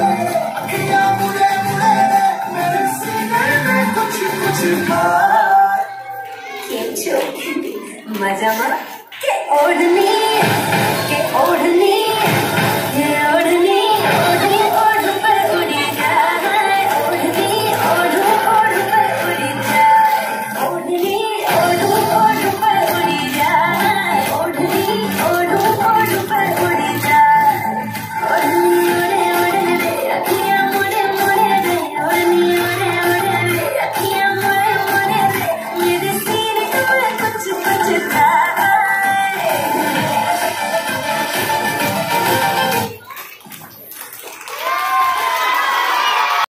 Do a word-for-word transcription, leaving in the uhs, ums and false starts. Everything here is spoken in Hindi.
अखियां मुड़े मुड़े मेरे सीने में कुछ कुछ बात मजा के ओढ़नी के ओढ़नी